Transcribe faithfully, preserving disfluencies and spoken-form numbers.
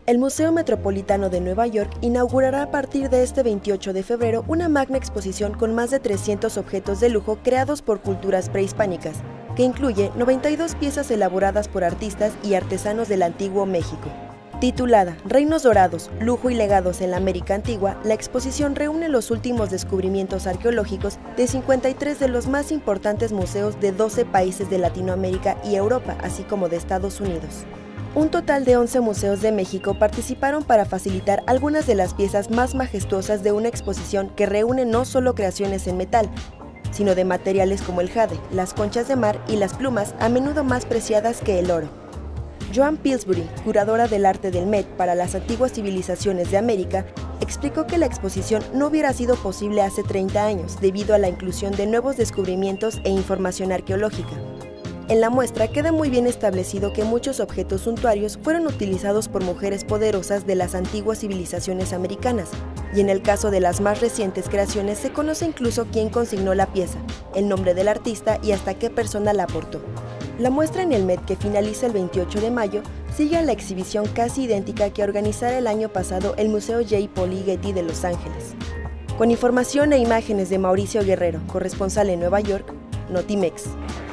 El Museo Metropolitano de Nueva York inaugurará a partir de este veintiocho de febrero una magna exposición con más de trescientos objetos de lujo creados por culturas prehispánicas, que incluye noventa y dos piezas elaboradas por artistas y artesanos del antiguo México. Titulada Reinos Dorados, Lujo y Legados en la América Antigua, la exposición reúne los últimos descubrimientos arqueológicos de cincuenta y tres de los más importantes museos de doce países de Latinoamérica y Europa, así como de Estados Unidos. Un total de once museos de México participaron para facilitar algunas de las piezas más majestuosas de una exposición que reúne no solo creaciones en metal, sino de materiales como el jade, las conchas de mar y las plumas, a menudo más preciadas que el oro. Joan Pillsbury, curadora del arte del Met para las antiguas civilizaciones de América, explicó que la exposición no hubiera sido posible hace treinta años debido a la inclusión de nuevos descubrimientos e información arqueológica. En la muestra queda muy bien establecido que muchos objetos suntuarios fueron utilizados por mujeres poderosas de las antiguas civilizaciones americanas, y en el caso de las más recientes creaciones se conoce incluso quién consignó la pieza, el nombre del artista y hasta qué persona la aportó. La muestra en el Met, que finaliza el veintiocho de mayo, sigue a la exhibición casi idéntica que organizara el año pasado el Museo J. Paul Getty de Los Ángeles. Con información e imágenes de Mauricio Guerrero, corresponsal en Nueva York, Notimex.